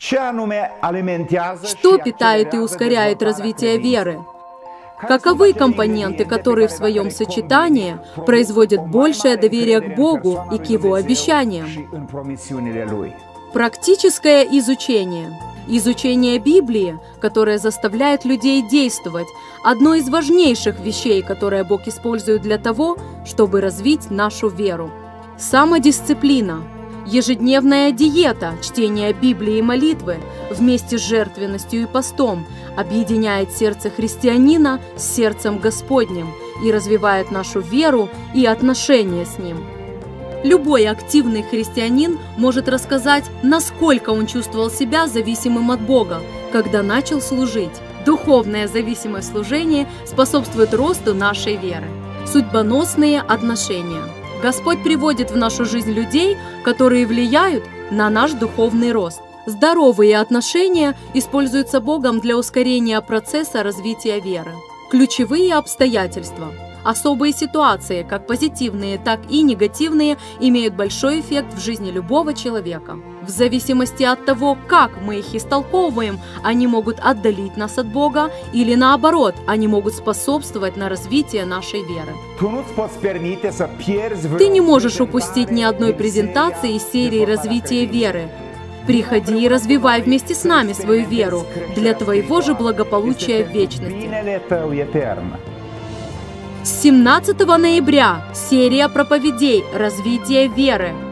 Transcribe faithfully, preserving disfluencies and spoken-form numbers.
Что питает и ускоряет развитие веры? Каковы компоненты, которые в своем сочетании производят большее доверие к Богу и к Его обещаниям? Практическое изучение. Изучение Библии, которое заставляет людей действовать, одно из важнейших вещей, которые Бог использует для того, чтобы развить нашу веру. Самодисциплина. Ежедневная диета, чтение Библии и молитвы вместе с жертвенностью и постом объединяет сердце христианина с сердцем Господним и развивает нашу веру и отношения с Ним. Любой активный христианин может рассказать, насколько он чувствовал себя зависимым от Бога, когда начал служить. Духовное зависимое служение способствует росту нашей веры. Судьбоносные отношения. Господь приводит в нашу жизнь людей, которые влияют на наш духовный рост. Здоровые отношения используются Богом для ускорения процесса развития веры. Ключевые обстоятельства. Особые ситуации, как позитивные, так и негативные, имеют большой эффект в жизни любого человека. В зависимости от того, как мы их истолковываем, они могут отдалить нас от Бога или, наоборот, они могут способствовать на развитие нашей веры. Ты не можешь упустить ни одной презентации из серии развития веры. Приходи и развивай вместе с нами свою веру для твоего же благополучия в вечности. С семнадцатого ноября серия проповедей «Развитие веры».